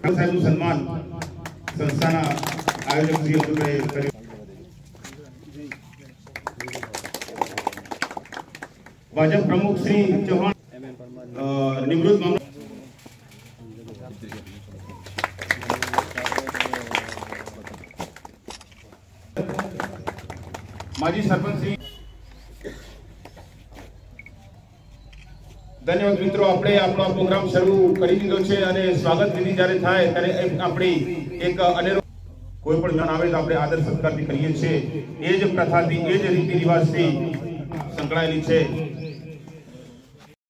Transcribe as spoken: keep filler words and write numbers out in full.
સાહેબનું સન્માન સંસ્થાના આયોજક શ્રી અબ્દુલભાઈ કર્યું. ભાજપ પ્રમુખ શ્રી ચૌહાણ નિવૃત્ત મામલા માજી સરપંચ શ્રી. ધન્યવાદ મિત્રો, આપણે આપણો પ્રોગ્રામ શરૂ કરી દીધો છે અને સ્વાગત વિધિ જ્યારે થાય ત્યારે આપણી એક અનેરો કોઈ પણ જણ આવે તો આપણે આદર સત્કારથી કરીએ છીએ. એ જ પ્રથાથી એ જ રીતિ રિવાજથી સંકળાયેલી છે.